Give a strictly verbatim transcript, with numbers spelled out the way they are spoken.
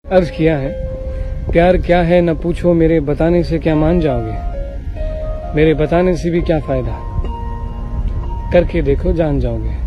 अर्ज किया है, प्यार क्या है न पूछो, मेरे बताने से क्या मान जाओगे, मेरे बताने से भी क्या फायदा, करके देखो जान जाओगे।